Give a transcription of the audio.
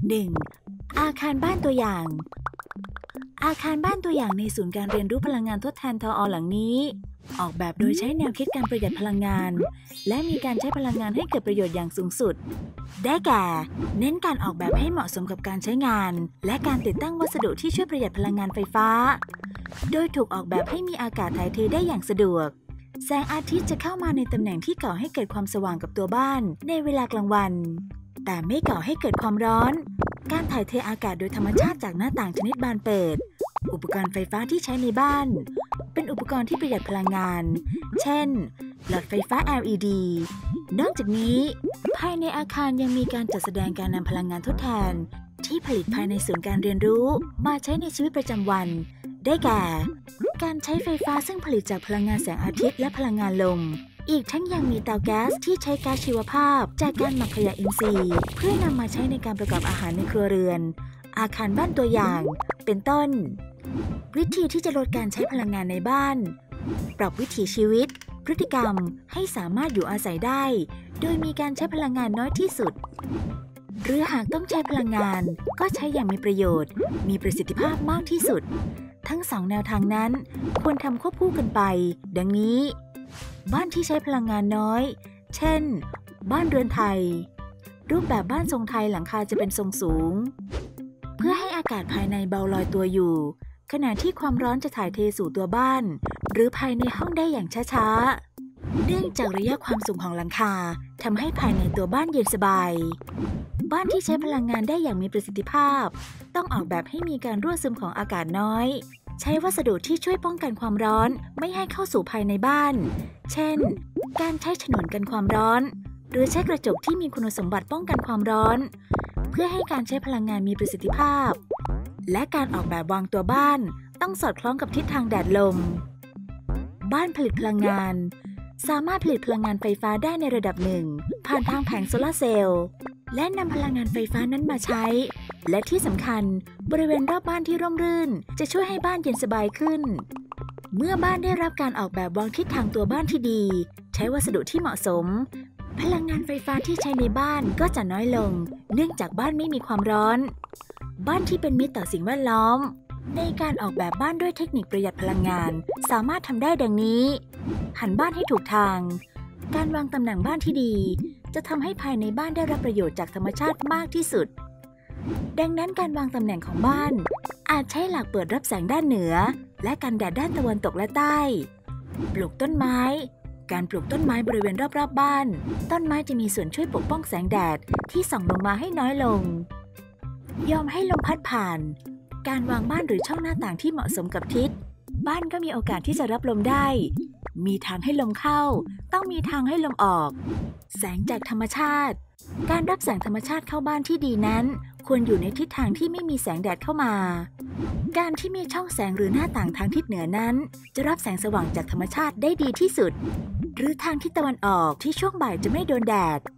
1. อาคารบ้านตัวอย่างอาคารบ้านตัวอย่างในศูนย์การเรียนรู้พลังงานทดแทนทอ.หลังนี้ออกแบบโดยใช้แนวคิดการประหยัดพลังงานและมีการใช้พลังงานให้เกิดประโยชน์อย่างสูงสุดได้แก่เน้นการออกแบบให้เหมาะสมกับการใช้งานและการติดตั้งวัสดุที่ช่วยประหยัดพลังงานไฟฟ้าโดยถูกออกแบบให้มีอากาศถ่ายเทได้อย่างสะดวกแสงอาทิตย์จะเข้ามาในตำแหน่งที่ก่อให้เกิดความสว่างกับตัวบ้านในเวลากลางวันแต่ไม่ก่อให้เกิดความร้อนการถ่ายเทอากาศโดยธรรมชาติจากหน้าต่างชนิดบานเปิดอุปกรณ์ไฟฟ้าที่ใช้ในบ้านเป็นอุปกรณ์ที่ประหยัดพลังงานเช่นหลอดไฟฟ้า LED นอกจากนี้ภายในอาคารยังมีการจัดแสดงการนำพลังงานทดแทนที่ผลิตภายในศูนย์การเรียนรู้มาใช้ในชีวิตประจำวันได้แก่การใช้ไฟฟ้าซึ่งผลิตจากพลังงานแสงอาทิตย์และพลังงานลมอีกทั้งยังมีเตาแก๊สที่ใช้ก๊าซชีวภาพจากการหมักขยะอินทรีย์เพื่อนำมาใช้ในการประกอบอาหารในครัวเรือนอาคารบ้านตัวอย่างเป็นต้นวิธีที่จะลดการใช้พลังงานในบ้านปรับวิถีชีวิตพฤติกรรมให้สามารถอยู่อาศัยได้โดยมีการใช้พลังงานน้อยที่สุดหรือหากต้องใช้พลังงานก็ใช้อย่างมีประโยชน์มีประสิทธิภาพมากที่สุดทั้งสองแนวทางนั้นควรทำควบคู่กันไปดังนี้บ้านที่ใช้พลังงานน้อยเช่นบ้านเรือนไทยรูปแบบบ้านทรงไทยหลังคาจะเป็นทรงสูงเพื่อให้อากาศภายในเบาลอยตัวอยู่ขณะที่ความร้อนจะถ่ายเทสู่ตัวบ้านหรือภายในห้องได้อย่างช้าๆเนื่องจากระยะความสูงของหลังคาทำให้ภายในตัวบ้านเย็นสบายบ้านที่ใช้พลังงานได้อย่างมีประสิทธิภาพต้องออกแบบให้มีการรั่วซึมของอากาศน้อยใช้วัสดุที่ช่วยป้องกันความร้อนไม่ให้เข้าสู่ภายในบ้านเช่นการใช้ฉนวนกันความร้อนหรือใช้กระจกที่มีคุณสมบัติป้องกันความร้อนเพื่อให้การใช้พลังงานมีประสิทธิภาพและการออกแบบวางตัวบ้านต้องสอดคล้องกับทิศทางแดดลมบ้านผลิตพลังงานสามารถผลิตพลังงานไฟฟ้าได้ในระดับหนึ่งผ่านทางแผงโซลาร์เซลล์และนำพลังงานไฟฟ้านั้นมาใช้และที่สำคัญบริเวณรอบบ้านที่ร่มรื่นจะช่วยให้บ้านเย็นสบายขึ้นเมื่อบ้านได้รับการออกแบบวางทิศทางตัวบ้านที่ดีใช้วัสดุที่เหมาะสมพลังงานไฟฟ้าที่ใช้ในบ้านก็จะน้อยลงเนื่องจากบ้านไม่มีความร้อนบ้านที่เป็นมิตรต่อสิ่งแวดล้อมในการออกแบบบ้านด้วยเทคนิคประหยัดพลังงานสามารถทำได้ดังนี้หันบ้านให้ถูกทางการวางตำแหน่งบ้านที่ดีจะทำให้ภายในบ้านได้รับประโยชน์จากธรรมชาติมากที่สุดดังนั้นการวางตำแหน่งของบ้านอาจใช้หลักเปิดรับแสงด้านเหนือและกันแดดด้านตะวันตกและใต้ปลูกต้นไม้การปลูกต้นไม้บริเวณรอบๆบ้านต้นไม้จะมีส่วนช่วยปกป้องแสงแดดที่ส่องลงมาให้น้อยลงยอมให้ลมพัดผ่านการวางบ้านหรือช่องหน้าต่างที่เหมาะสมกับทิศบ้านก็มีโอกาสที่จะรับลมได้มีทางให้ลมเข้าต้องมีทางให้ลมออกแสงจากธรรมชาติการรับแสงธรรมชาติเข้าบ้านที่ดีนั้นควรอยู่ในทิศทางที่ไม่มีแสงแดดเข้ามาการที่มีช่องแสงหรือหน้าต่างทางทิศเหนือนั้นจะรับแสงสว่างจากธรรมชาติได้ดีที่สุดหรือทางทิศตะวันออกที่ช่วงบ่ายจะไม่โดนแดด